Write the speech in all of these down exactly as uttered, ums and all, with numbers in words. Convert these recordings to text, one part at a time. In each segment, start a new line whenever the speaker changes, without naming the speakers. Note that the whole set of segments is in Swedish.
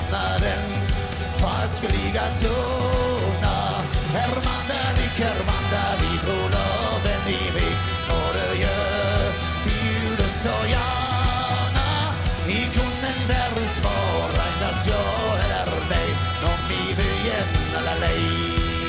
månaden falskeliga tunna. Herr Mannelig, Herr Mannelig, trolloven i mig och det gör bjuder så gärna i kunden där svara endast jag eller dig om vi vill igen eller lej.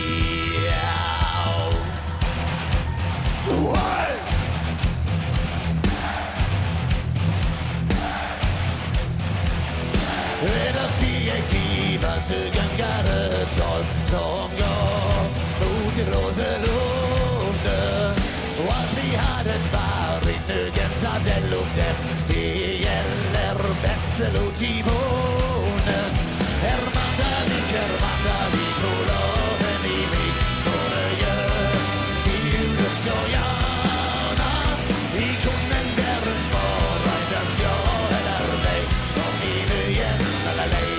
Är det fick giva till gangare tolv som jag mot i Roselunde och att vi hade varit nödjämt hade lugnet. Det gäller Betsel och Timonen. Herr Mannelig, Herr Mannelig, trolloven i mig och det gör bjuder så gärna i kunden där svara endast jag eller dig om vi vill igen eller lej.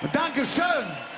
Dankeschön!